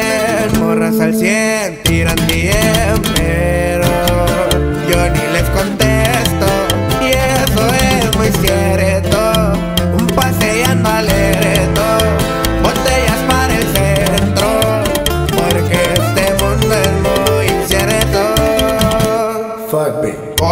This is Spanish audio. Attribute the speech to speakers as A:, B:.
A: bien, morras al 100 tiran DM, pero yo ni les contesto, y eso es muy cierto. Un paseando alerto, botellas para el centro, porque este mundo es muy incierto.
B: Fuck me.